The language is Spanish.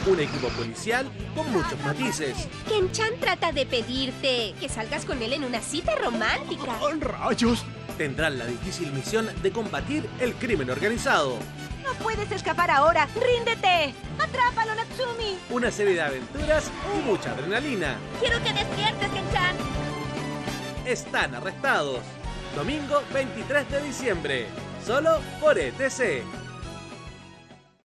Un equipo policial con muchos matices. Ken-chan trata de pedirte que salgas con él en una cita romántica. ¡Oh, rayos! Tendrán la difícil misión de combatir el crimen organizado. ¡No puedes escapar ahora! ¡Ríndete! ¡Atrápalo, Natsumi! Una serie de aventuras y mucha adrenalina. ¡Quiero que despiertes, Ken-chan! Están arrestados. Domingo 23 de diciembre. Solo por ETC.